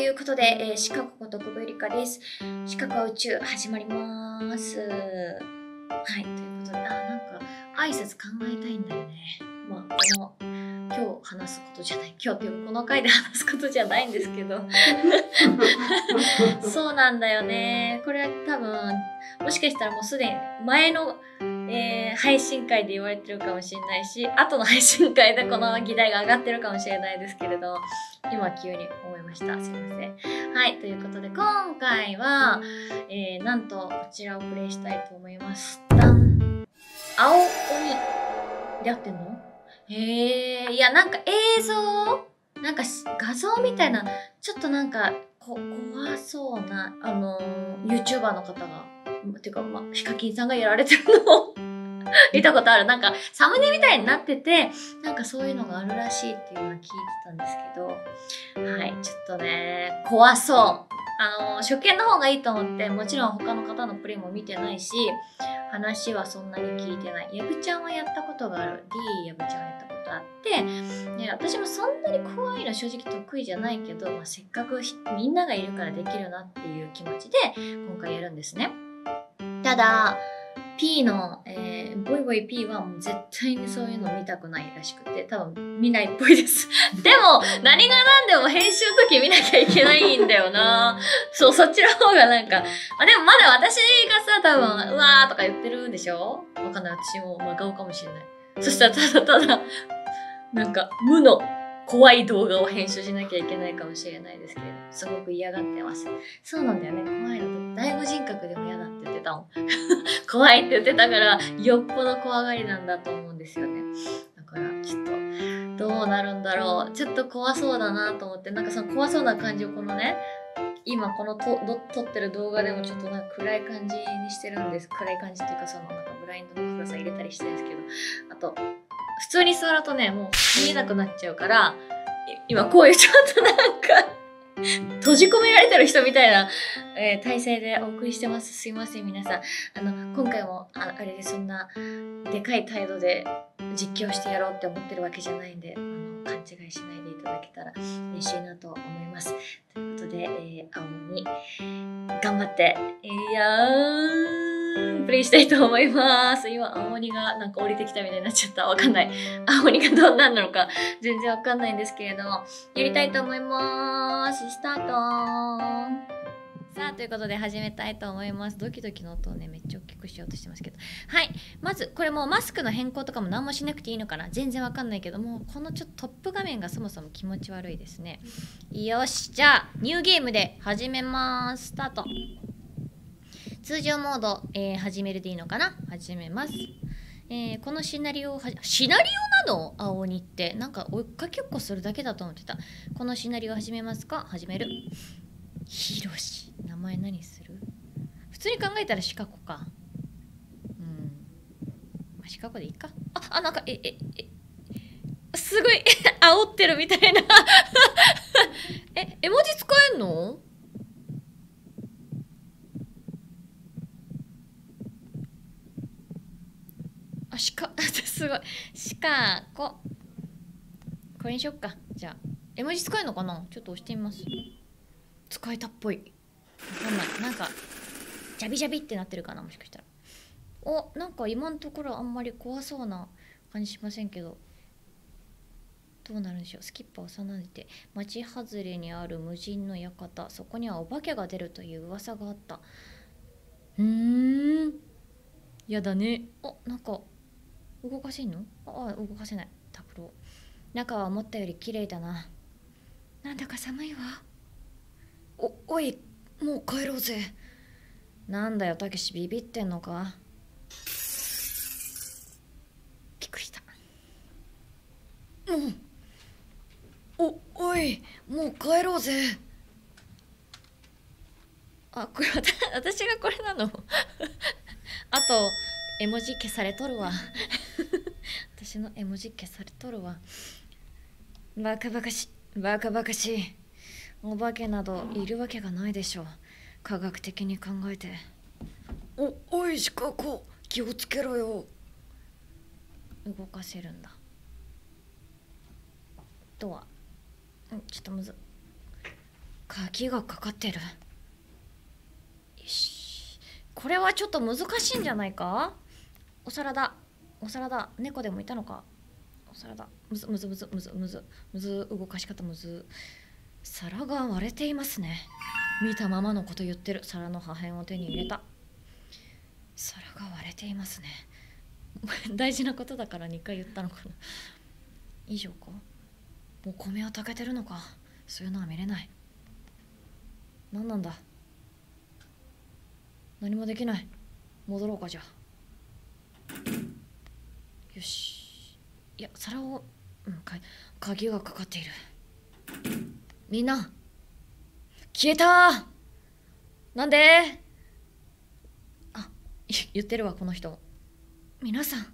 いうことで、シカゴこと久保ゆりかです。シカゴ宇宙始まります。はい、ということで、なんか挨拶考えたいんだよね。まあ、今日話すことじゃない。今日っていうこの回で話すことじゃないんですけど。そうなんだよね。これは多分、もしかしたらもうすでに前の、配信会で言われてるかもしれないし、後の配信会でこの議題が上がってるかもしれないですけれど、今急に思いました。すいません。はい、ということで今回は、なんとこちらをプレイしたいと思います。ダン！青鬼で合ってんの？いや、なんか映像？なんか画像みたいな、ちょっとなんか怖そうな、YouTuber の方が、ていうか、ヒカキンさんがやられてるのを見たことある。なんか、サムネみたいになってて、なんかそういうのがあるらしいっていうのは聞いてたんですけど、はい、ちょっとね、怖そう。初見の方がいいと思って、もちろん他の方のプレイも見てないし、話はそんなに聞いてない。ヤブちゃんはやったことがある。D ヤブちゃんはやったことあって、ね、私もそんなに怖いの正直得意じゃないけど、せっかくみんながいるからできるなっていう気持ちで今回やるんですね。ただ、P の、ボイボイ P はもう絶対にそういうの見たくないらしくて、多分見ないっぽいです。でも、何が何でも編集の時見なきゃいけないんだよな。そう、そっちの方がなんか、でもまだ私がさ、多分、うわーとか言ってるでしょ？わかんない。私も真顔かもしれない。そしたらただ、なんか、無の怖い動画を編集しなきゃいけないかもしれないですけれど、すごく嫌がってます。そうなんだよね。怖いの。第五人格でも嫌だって言ってたもん。怖いって言ってたから、よっぽど怖がりなんだと思うんですよね。だから、ちょっと、どうなるんだろう。ちょっと怖そうだなと思って、なんかその怖そうな感じをこのね、今この撮ってる動画でもちょっとなんか暗い感じにしてるんです。暗い感じっていうかそのなんかブラインドの暗さ入れたりしてるんですけど、あと、普通に座るとね、もう見えなくなっちゃうから、今こういうちょっとなんか、閉じ込められてる人みたいな、体勢でお送りしてます。すいません、皆さん。今回も、あれでそんな、でかい態度で実況してやろうって思ってるわけじゃないんで、勘違いしないでいただけたら嬉しいなと思います。ということで、青鬼、頑張って、プレイしたいと思います。今、青鬼がなんか降りてきたみたいになっちゃった。わかんない。青鬼がどんなんなのか全然わかんないんですけれども、やりたいと思います。スタート。さあ、ということで始めたいと思います。ドキドキの音をね、めっちゃ大きくしようとしてますけど。はい。まず、これもうマスクの変更とかも何もしなくていいのかな？全然わかんないけども、このちょっとトップ画面がそもそも気持ち悪いですね。よし、じゃあ、ニューゲームで始めます。スタート。通常モード、始めるでいいのかな？始めます。このシナリオをシナリオなの？青鬼って。なんか追っかけっこするだけだと思ってた。このシナリオ始めますか？始める。ひろし。名前何する？普通に考えたらシカゴか。シカゴでいいか。なんか、すごい、煽ってるみたいな。絵文字使えんの？すごい。シカゴ。これにしよっか。じゃあ、絵文字使えるのかな？ちょっと押してみます。使えたっぽい。わかんない。なんか、ジャビジャビってなってるかな？もしかしたら。なんか今のところあんまり怖そうな感じしませんけど。どうなるんでしょう。スキッパーを幼ねて、町外れにある無人の館。そこにはお化けが出るという噂があった。やだね。なんか、動かせんの？動かせない。タクロー。中は思ったより綺麗だな。なんだか寒いわ。おい、もう帰ろうぜ。なんだよ、たけしビビってんのか？びっくりした。おい、もう帰ろうぜ。これ私がこれなの？あと、絵文字消されとるわ。私の絵文字消されとるわ。バカバカしい。お化けなどいるわけがないでしょう。科学的に考えて。おいシカゴ、気をつけろよ。動かせるんだ。ドア。ちょっとむず。 鍵がかかってる。よし、これはちょっと難しいんじゃないか。お皿だ、お皿だ。猫でもいたのか。お皿だ。むずむずむずむずむずむず、動かし方むず。皿が割れていますね。見たままのこと言ってる。皿の破片を手に入れた。皿が割れていますね。大事なことだから2回言ったのかな。以上か。もう米は炊けてるのか。そういうのは見れない。何なんだ。何もできない。戻ろうか。じゃあよし。いや、皿を、鍵がかかっている。みんな消えた。なんで。あ、言ってるわこの人。皆さん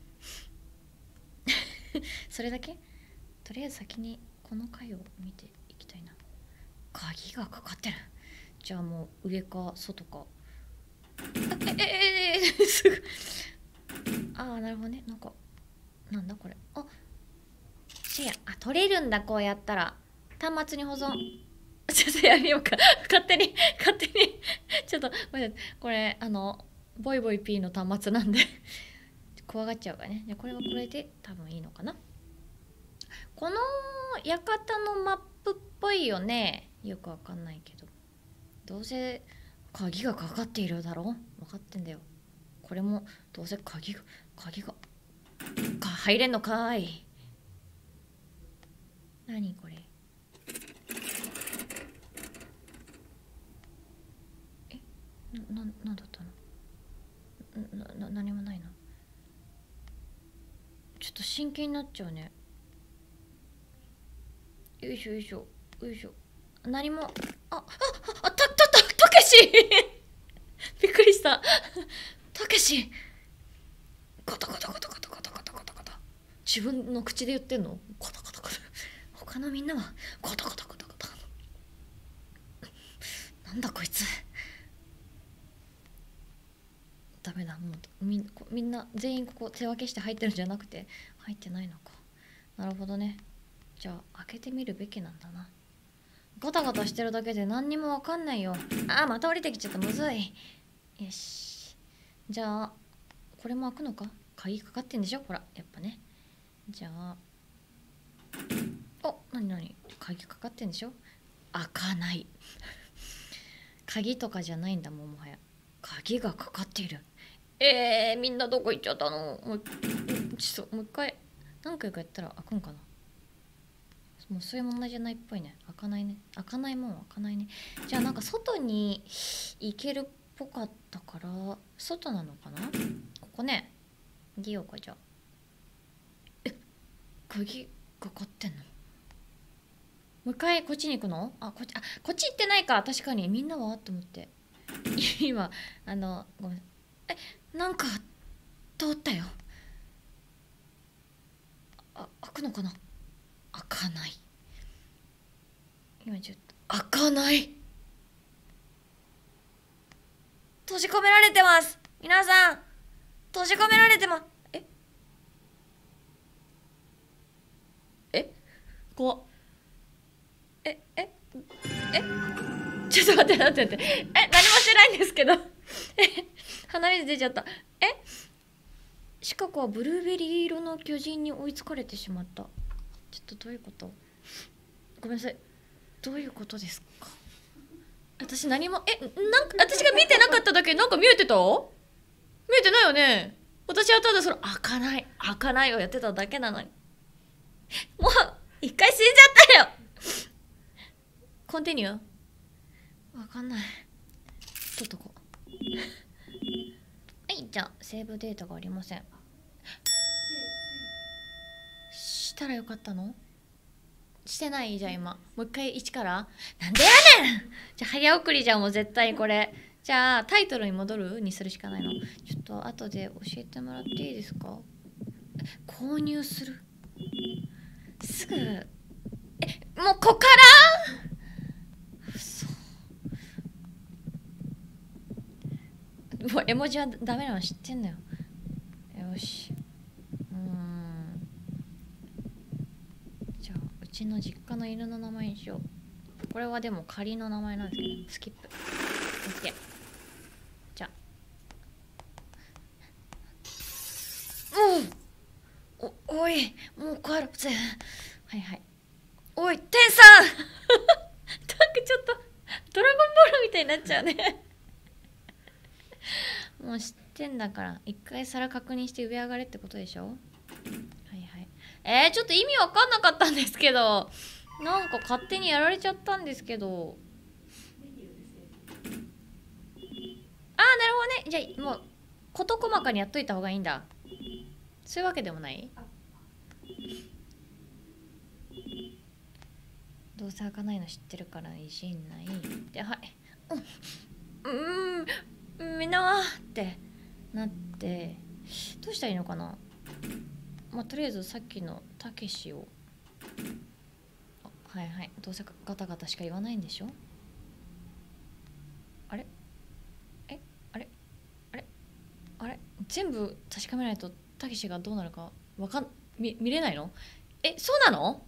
それだけ。とりあえず先にこの回を見ていきたいな。鍵がかかってる。じゃあもう上か外か。すぐ。ああ、なるほどね。なんだこれ。取れるんだ。こうやったら端末に保存。ちょっとやめようか。勝手にちょっとこれボイボイ P の端末なんで怖がっちゃうからね。じゃあこれはこれで多分いいのかな。この館のマップっぽいよね。よくわかんないけど、どうせ鍵がかかっているだろ。分かってんだよ。これもどうせ鍵が入れんのかい。何これ。なんだったの。何もないな。ちょっと真剣になっちゃうね。よいしょよいしょよいしょ。何も。たけしびっくりした。たけしコトコトコトコトコトコトコトコト。自分の口で言ってんの。コトコトコト。他のみんなはコトコトコトコト。なんだこいつ。ダメだ。もうみんな全員ここ手分けして入ってるんじゃなくて入ってないのか。なるほどね。じゃあ開けてみるべきなんだな。ガタガタしてるだけで何にもわかんないよ。また降りてきちゃった。むずい。よし。じゃあこれも開くのか。鍵かかってんでしょ。ほらやっぱね。じゃあ何鍵かかってんでしょ。開かない鍵とかじゃないんだもん。もはや鍵がかかっている。みんなどこ行っちゃったの。もう一回何回かやったら開くんかな。もうそういう問題じゃないっぽいね。開かないね。開かないもん開かないね。じゃあ外に行けるっぽかったから外なのかな。ここね。出ようか。じゃあ鍵かかってんの。もう一回こっちに行くの。こっち行ってないか。確かに。みんなはって思って今ごめん。なんか通ったよ。開くのかな。開かない。今ちょっと開かない。閉じ込められてます。皆さん閉じ込められてます。怖っ。ちょっと待って。何もしてないんですけど鼻水出ちゃった。シカゴはブルーベリー色の巨人に追いつかれてしまった。ちょっとどういうこと。ごめんなさい。どういうことですか。私何も私が見てなかっただけ。なんか見えてた。見えてないよね。私はただ開かないをやってただけなのに。もう一回死んじゃったよ。コンティニュー。わかんない。取っとこう。はい、じゃあセーブデータがありません。したらよかったの。してない。じゃあ今もう一回一から。なんでやねん。じゃあ早送りじゃんもう絶対これ。じゃあタイトルに戻るにするしかないの。ちょっと後で教えてもらっていいですか。購入する。すぐもうこっから。嘘。もう絵文字はダメなの知ってんだよ。よし。じゃあうちの実家の犬の名前にしよう。 これはでも仮の名前なんですけど、スキップ。OK。じゃあ。おい、もう帰るぜ。はいはい。おい、天さんなんかちょっと、ドラゴンボールみたいになっちゃうねもう知ってんだから、一回皿確認して上上がれってことでしょ。はいはい。ちょっと意味わかんなかったんですけど、なんか勝手にやられちゃったんですけど。なるほどね。じゃあもう事細かにやっといた方がいいんだ。そういうわけでもない。どうせ開かないの知ってるからいじんないで、はい。みんなってなって、どうしたらいいのかな。まあとりあえずさっきのたけしを、はいはい、どうせガタガタしか言わないんでしょ。あれあれ全部確かめないとたけしがどうなるか見れないの。そうなの。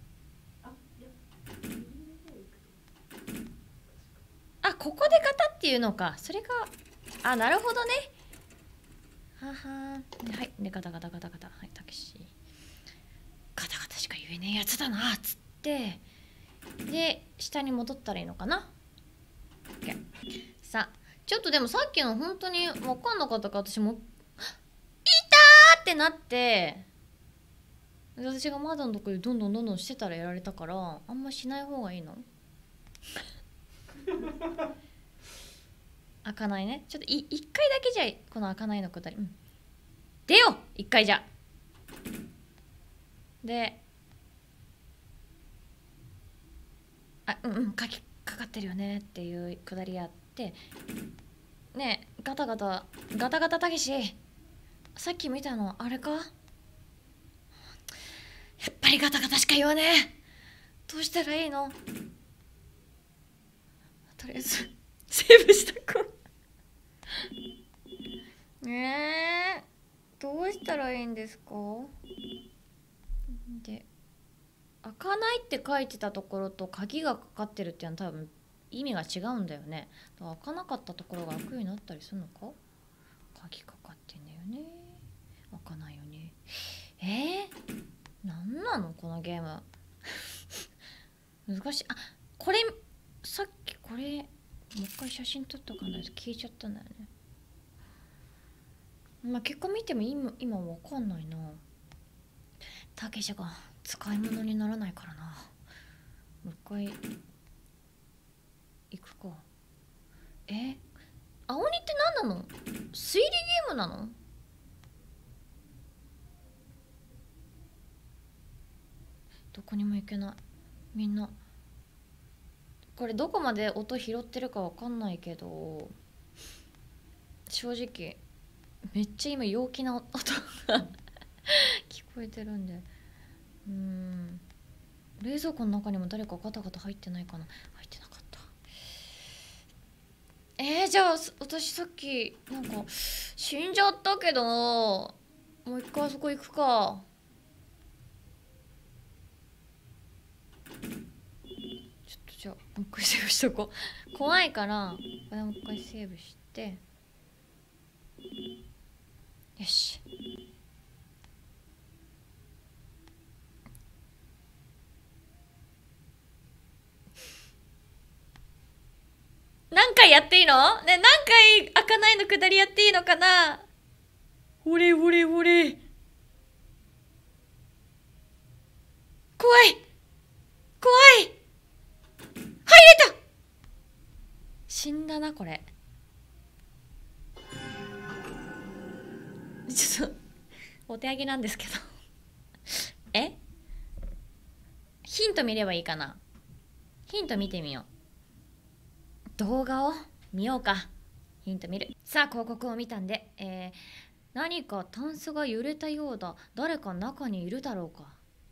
ここでガタっていうのか。それがなるほどね。はははいでガタガタガタガタ。はい、たけしガタガタしか言えねえやつだなっつって、で下に戻ったらいいのかな。 OK。 さあちょっとでもさっきの本当に分かんなかったから私も「いた!」ってなって、私が窓のとこでどんどんしてたらやられたから、あんましない方がいいの開かないね。ちょっと一回だけじゃこの開かないのくだり、出よ一回じゃ。でかかってるよねっていうくだりやって、ねえガタガタたけし、さっき見たのあれか。やっぱりガタガタしか言わねえ。どうしたらいいの。とりあえずセーブしたくどうしたらいいんですか。で開かないって書いてたところと鍵がかかってるっていうのは多分意味が違うんだよね。だから開かなかったところが開くようになったりするのか。鍵かかってんだよね。開かないよね。なんなのこのゲーム難しい。これさっきこれもう一回写真撮っとかないと消えちゃったんだよね。まあ結果見ても今わかんないな。たけしが使い物にならないからな。もう一回行くか。青鬼って何なの。推理ゲームなの。どこにも行けない。みんなこれどこまで音拾ってるかわかんないけど、正直めっちゃ今陽気な音が聞こえてるんで、冷蔵庫の中にも誰かガタガタ入ってないかな。入ってなかった。じゃあ私さっきなんか死んじゃったけど、もう一回あそこ行くか。ちょっとじゃあもう一回セーブしとこう。怖いからこれもう一回セーブして、よし。何回やっていいのね。何回開かないのくだりやっていいのかな。ほれほれほれ。怖い怖い。入れた。死んだなこれ。ちょっとお手上げなんですけどヒント見ればいいかな。ヒント見てみよう。動画を見ようか。ヒント見る。さあ広告を見たんで、何かタンスが揺れたようだ。誰か中にいるだろうか。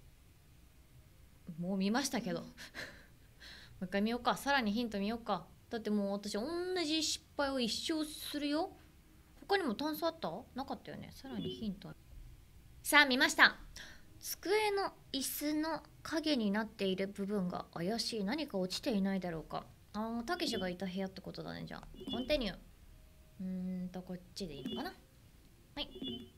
もう見ましたけどもう一回見ようか。さらにヒント見ようか。だってもう私同じ失敗を一生するよ。他にもタンスあった？なかったよね。さらにヒント。さあ見ました。 机の椅子の影になっている部分が怪しい。何か落ちていないだろうか。たけしがいた部屋ってことだね。じゃあコンティニュー。こっちでいいのかな。はい。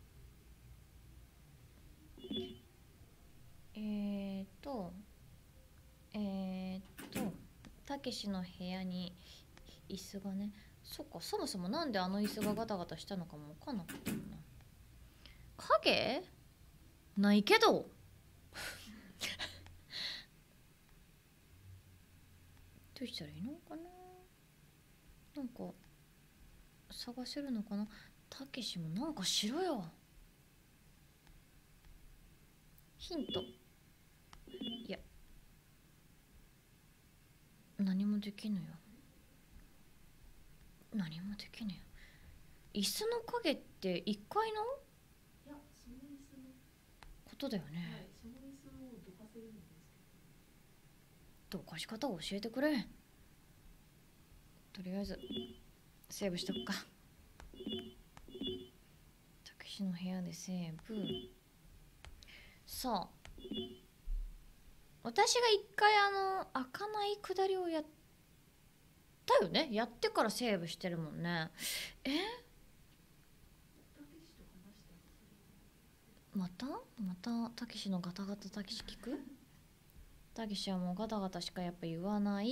たけしの部屋に椅子がね。そっか、そもそもなんであの椅子がガタガタしたのかも分かんなかったもんな。影ないけどどうしたらいいのかな。なんか探せるのかな。たけしもなんかしろよ。ヒント。いや、何もできぬよ。何もできぬよ。椅子の影って1階のことだよね。はい、その椅子をどかせるんですけど、どかし方を教えてくれ。とりあえずセーブしとくか。たけしの部屋でセーブ。さあ、私が一回開かないくだりをやったよね。やってからセーブしてるもんね。またたけしのガタガタたけし聞く。たけしはもうガタガタしかやっぱ言わない。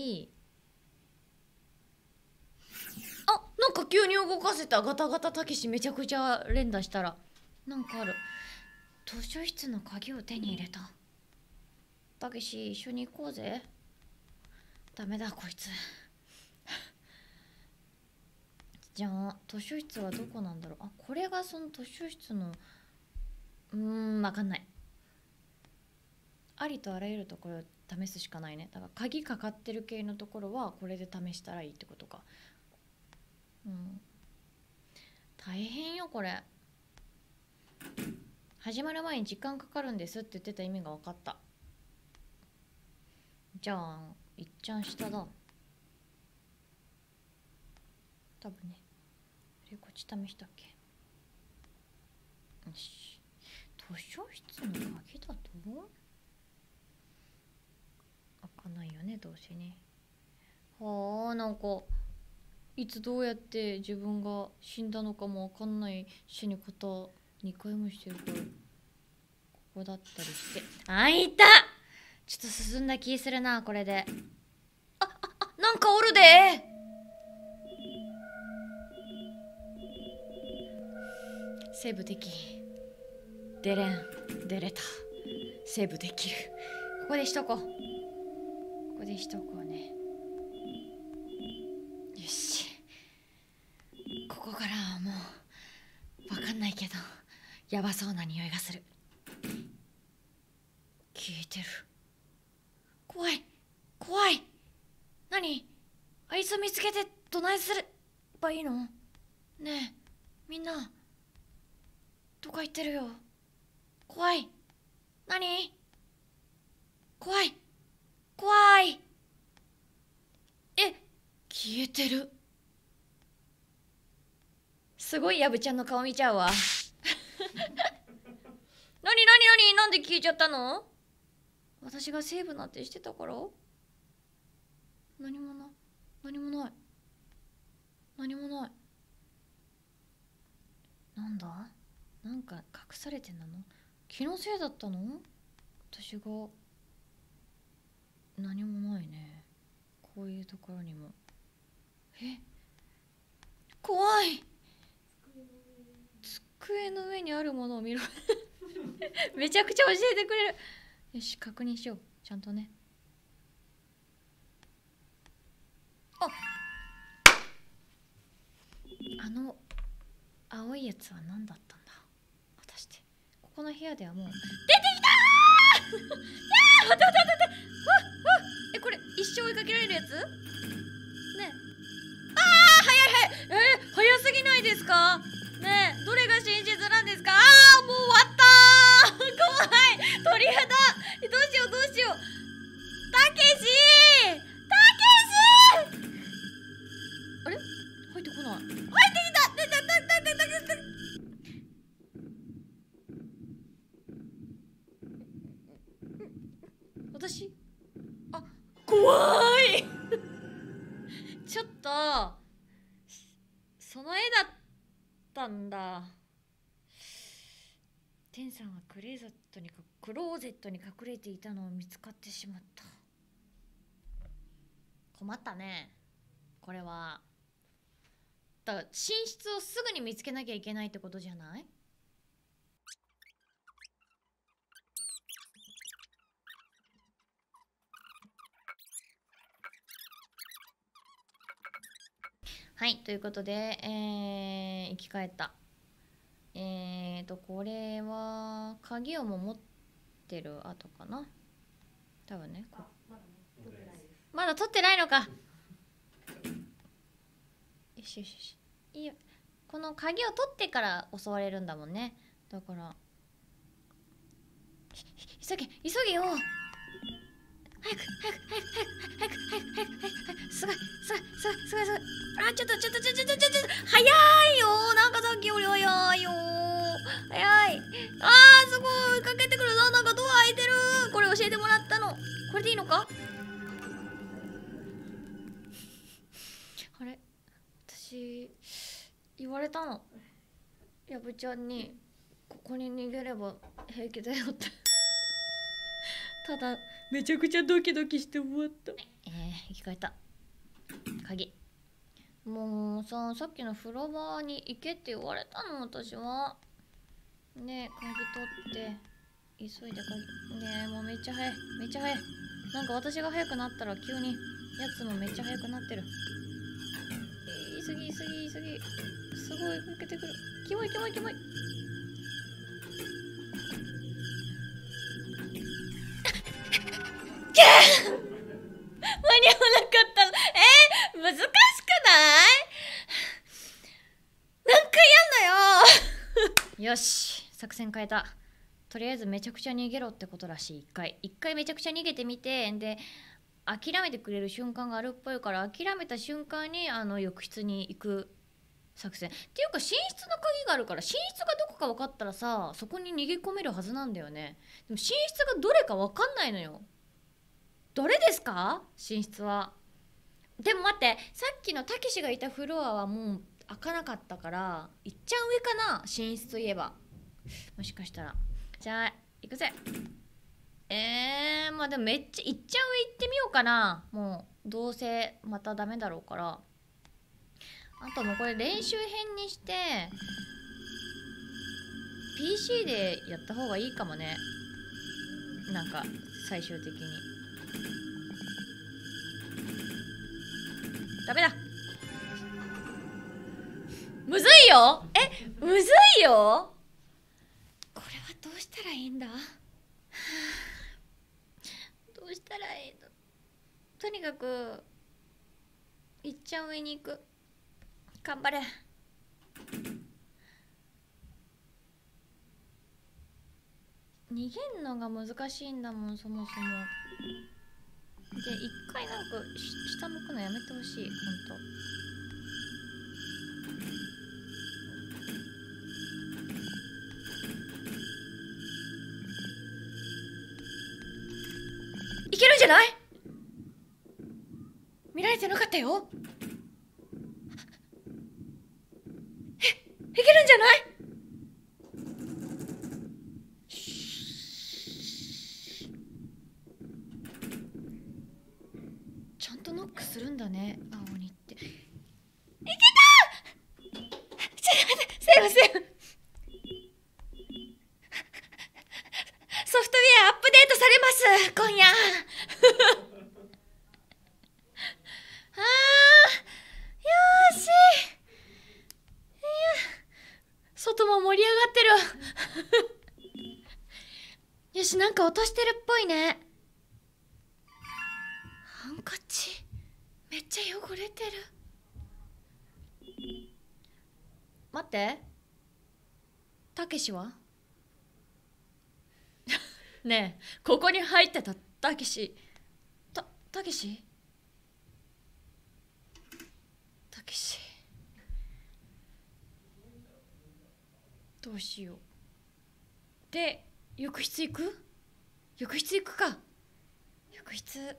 なんか急に動かせた。ガタガタたけしめちゃくちゃ連打したらなんかある。図書室の鍵を手に入れた。たけし一緒に行こうぜ。ダメだこいつじゃあ図書室はどこなんだろう。これがその図書室のわかんない。ありとあらゆるところを試すしかないね。だから鍵かかってる系のところはこれで試したらいいってことか。大変よこれ。始まる前に時間かかるんですって言ってた意味が分かった。じゃあいっちゃん下だ多分ね。こっち試したっけ。よし。図書室の鍵だと開かないよねどうせね。なんかいつどうやって自分が死んだのかも分かんない死に方2回もしてるから、ここだったりして。いた。ちょっと進んだ気するなこれで。なんかおるで。セーブでき出れん。出れた。セーブできる。ここでしとこう。ここでしとこうね。よし。ここからはもう分かんないけどやばそうな匂いがする。消えてる。怖い怖い。何あいつ見つけてどないすればいいの。ねえみんなどこ行ってるよ。怖い。何怖い怖い。消えてる。すごいやぶちゃんの顔見ちゃうわなんで消えちゃったの。私がセーブなんてしてたから。何もない何もない何もない。なんだなんか隠されてんの。気のせいだったの。私が何もないね。こういうところにも。怖い。机の上にあるものを見ろめちゃくちゃ教えてくれる。よし確認しようちゃんとね。青いやつは何だったんだ果たして。ここの部屋ではもう出てきたー待ってこれ一生追いかけられるやつね。早い早すぎないですかね。どれが真実なんですか。もう終わったー怖い。鳥肌。どうしようたけしあれ入ってこない。入ってきた。 私、あ、怖いちょっとその絵だったんだ。テンさんはクローゼットに隠れていたのを見つかってしまった。困ったねこれは。だから寝室をすぐに見つけなきゃいけないってことじゃない？はい、ということで、生き返った。これは鍵をも持ってる後かな多分ね。まだ取ってないのか。よしよしよし、いいよ。この鍵を取ってから襲われるんだもんね。だから急げよ。早くすごい。あ、ちょっと早いよ。なんかさっきより早いよ。早い。すごいかけてくるぞ。なんかドア開いてる。これ教えてもらったの。これでいいのか？あれ、私言われたの、やぶちゃんにここに逃げれば平気だよってただめちゃくちゃドキドキして終わった。生き返った。鍵、もうさっきの風呂場に行けって言われたの私は。ね、鍵取って急いで鍵ね。もうめっちゃ早い。なんか私が早くなったら急にやつもめっちゃ早くなってる。急ぎすごいかけてくる。キモい間に合わなかったの。難しくない？何回やんのよよし、作戦変えた。とりあえずめちゃくちゃ逃げろってことらしい。一回めちゃくちゃ逃げてみて、で諦めてくれる瞬間があるっぽいから、諦めた瞬間に浴室に行く作戦っていうか、寝室の鍵があるから寝室がどこか分かったらさ、そこに逃げ込めるはずなんだよね。でも寝室がどれか分かんないのよ。どれですか寝室は。でも待って、さっきのたけしがいたフロアはもう開かなかったから、いっちゃん上かな、寝室といえば。もしかしたら。じゃあ行くぜ。まあでもめっちゃいっちゃん上行ってみようかな。もうどうせまたダメだろうから。あともうこれ練習編にして PC でやった方がいいかもね。なんか最終的にダメだ。むずいよ。むずいよ。これはどうしたらいいんだ。どうしたらいいの。とにかくいっちゃん上に行く。頑張れ。逃げんのが難しいんだもん、そもそも。で、一回なんか下向くのやめてほしい、ほんと。いけるんじゃない？見られてなかったよ。いけるんじゃない？ちゃんとノックするんだね、青鬼って。いけた！ちょっと待って、セーフ。ソフトウェアアップデートされます今夜よし。外も盛り上がってるよし、なんか落としてるっぽいね。ハンカチめっちゃ汚れてる。待って、たけしはねえ、ここに入ってたたけし。たけしどうしよう。で、浴室行くか。 浴室。よ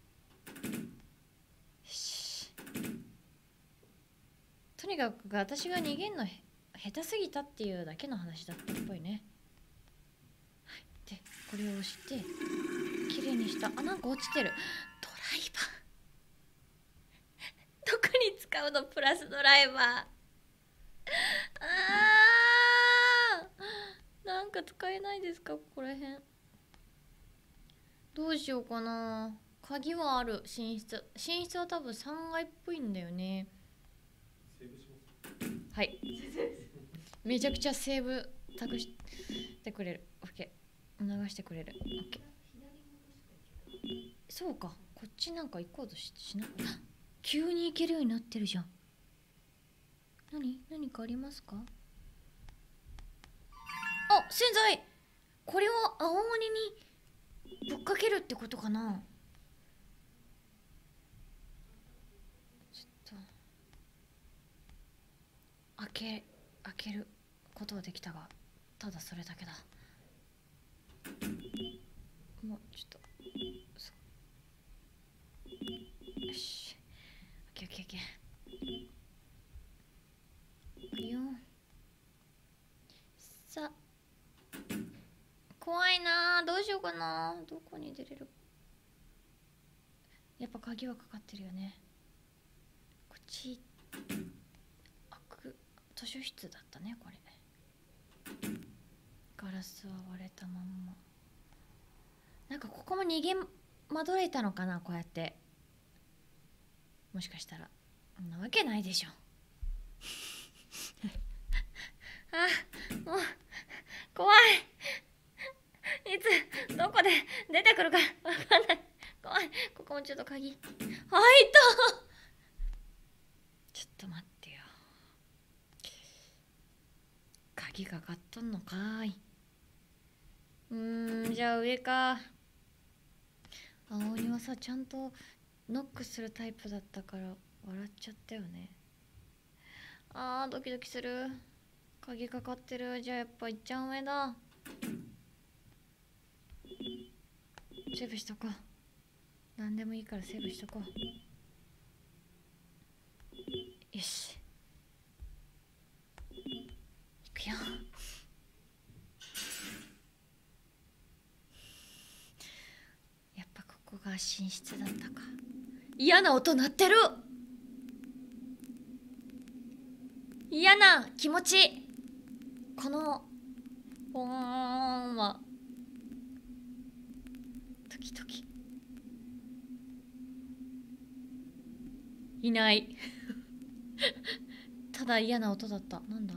し。とにかく私が逃げんの下手すぎたっていうだけの話だったっぽいね。はい、でこれを押してきれいにした。あ、なんか落ちてる。ドライバーどこに使うの？プラスドライバー。なんか使えないですかここら辺。どうしようかな。鍵はある。寝室は多分3階っぽいんだよね。はい。めちゃくちゃセーブ託してくれる。オッケー。流してくれる。オッケー。そうか。こっちなんか行こうとしなかった。急に行けるようになってるじゃん。何かありますか？あ、洗剤。これを青鬼にぶっかけるってことかな。ちょっと開けることはできたが、ただそれだけだ。もうちょっとよし。オッケーオッケーオッケー。いいよ。さあ、怖いな。どうしようかな。どこに出れる？やっぱ鍵はかかってるよね。こっち図書室だったねこれ。ガラスは割れたまんま。なんかここも逃げ惑えたのかな、こうやって。もしかしたら。そんなわけないでしょ。あ、もう怖い。いつどこで出てくるかわかんない。怖い。ここもちょっと鍵。開いた。ちょっと待ってよ。鍵かかっとんのかーい。じゃあ上か。青鬼はさ、ちゃんとノックするタイプだったから笑っちゃったよね。ドキドキする。鍵かかってる。じゃあやっぱいっちゃん上だ。セーブしとこう。何でもいいからセーブしとこう。よし、いくよ。やっぱここが寝室だったか。嫌な音鳴ってる。嫌な気持ち。このポーンは時々いないただ嫌な音だった。なんだ？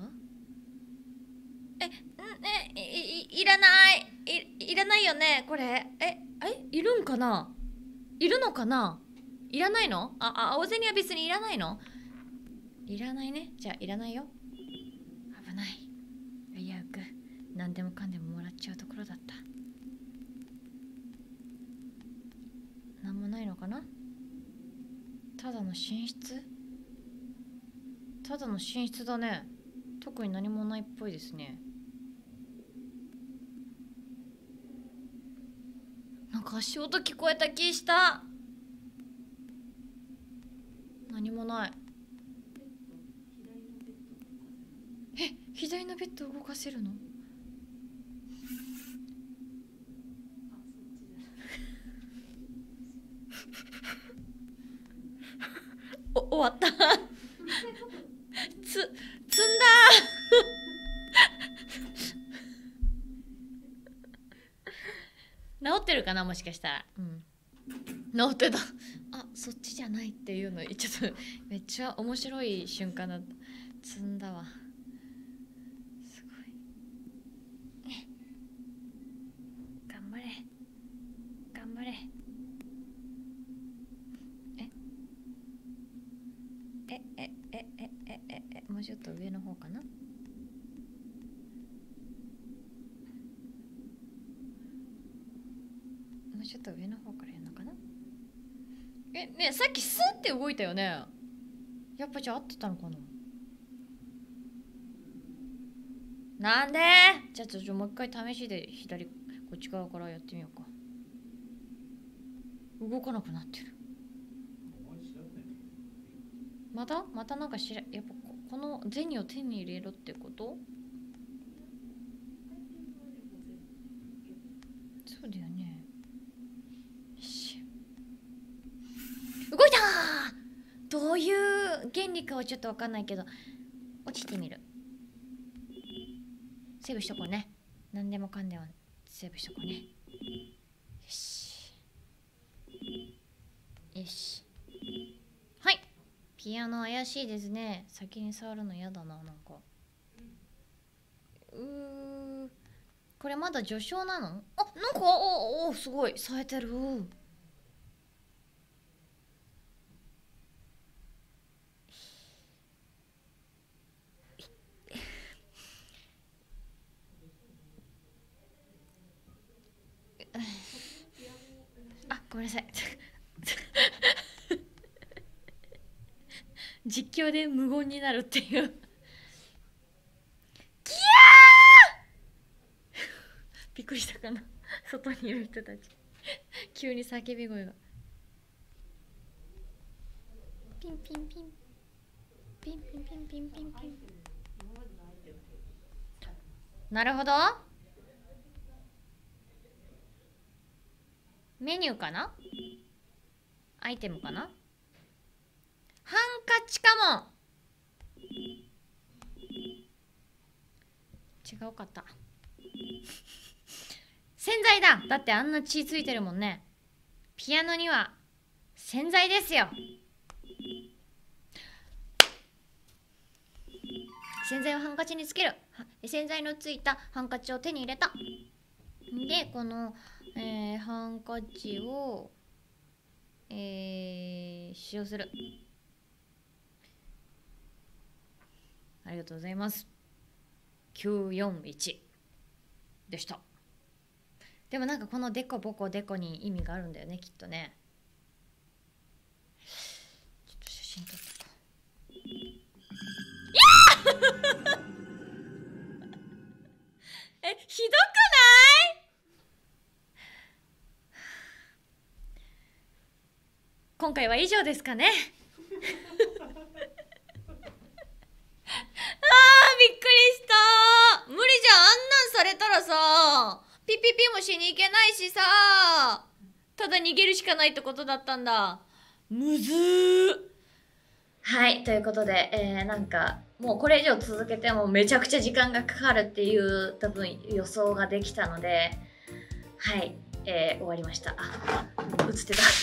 いらない。いらないよねこれ。いるんかな？いるのかな？いらないの？青銭は別にいらないの？いらないね。じゃあいらないよ。危ない。危うく何でもかんでももらっちゃうところだった。なんもないのかな？ただの寝室？ただの寝室だね。特に何もないっぽいですね。なんか足音聞こえた気した。何もない。左のベッド動かせるの？終わった積んだ治ってるかな、もしかしたら。治ってた。そっちじゃないっていうのちょっとめっちゃ面白い瞬間だった。積んだわ。すごい。頑張れ頑張れ。もうちょっと上の方かな。もうちょっと上の方からやるのかな。ね、さっきスーって動いたよね。やっぱじゃあ合ってたのかな。なんで？じゃあもう一回試しでこっち側からやってみようか。 動かなくなってる。またなんかやっぱこの銭を手に入れろってこと？そうだよね。よし、動いたー。どういう原理かはちょっと分かんないけど、落ちてみる。セーブしとこうね。何でもかんでもセーブしとこうね。よしよし。はい、ピアノ怪しいですね。先に触るの嫌だな。なんかこれまだ序章なの？あ、なんかおすごい冴えてる。あ、ごめんなさい実況で無言になるっていうキヤーびっくりしたかな外にいる人たち急に叫び声がピンピンピンピンピンピンピンピンピン。なるほど。メニューかな、アイテムかな、ハンカチかも。違うかった洗剤だ。だってあんな血ついてるもんね。ピアノには洗剤ですよ。洗剤をハンカチにつける。洗剤のついたハンカチを手に入れた。でこの、ハンカチを、使用する。ありがとうございます。941でした。でもなんかこのデコボコデコに意味があるんだよね、きっとね。ちょっと写真撮っとこう。ひどくない？今回は以上ですかね。びっくりした。無理じゃん。あんなんされたらさ、ピピピもしに行けないしさ、ただ逃げるしかないってことだったんだ。むずー。はい、ということで、なんかもうこれ以上続けてもめちゃくちゃ時間がかかるっていう多分予想ができたので、はい、終わりました。あ、映ってた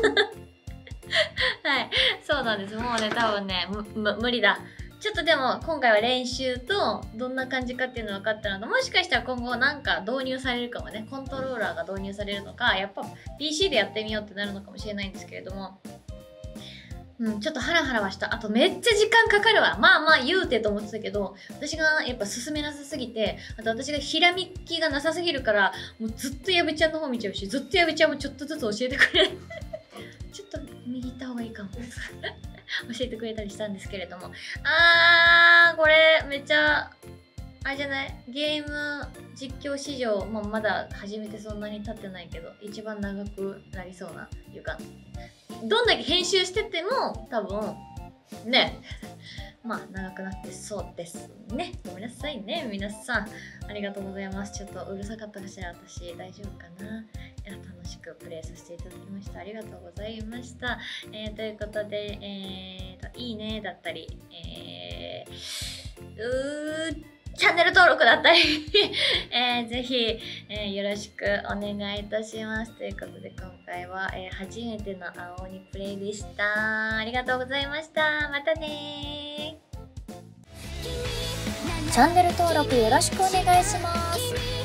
はい、そうなんです。もうね、多分ね、無理だ。ちょっとでも今回は練習とどんな感じかっていうの分かったので、もしかしたら今後なんか導入されるかもね。コントローラーが導入されるのか、やっぱ PC でやってみようってなるのかもしれないんですけれども、ちょっとハラハラはした。あとめっちゃ時間かかるわ。まあまあ言うてと思ってたけど、私がやっぱ進めなさすぎて、あと私がひらめきがなさすぎるから、もうずっとやべちゃんの方見ちゃうし、ずっとやべちゃんもちょっとずつ教えてくれるちょっと右行った方がいいかも教えてくれたりしたんですけれども、これめっちゃあれじゃない？ゲーム実況史上、まだ始めてそんなに経ってないけど一番長くなりそうな予感。どんだけ編集してても多分ねまあ長くなってそうですね。ごめんなさいね皆さん、ありがとうございます。ちょっとうるさかったかしら。私大丈夫かな。楽しくプレイさせていただきました。ありがとうございました。ということで、いいねだったり、チャンネル登録だったり、ぜひ、よろしくお願いいたします。ということで今回は、初めての青鬼プレイでした。ありがとうございました。またねー。チャンネル登録よろしくお願いします。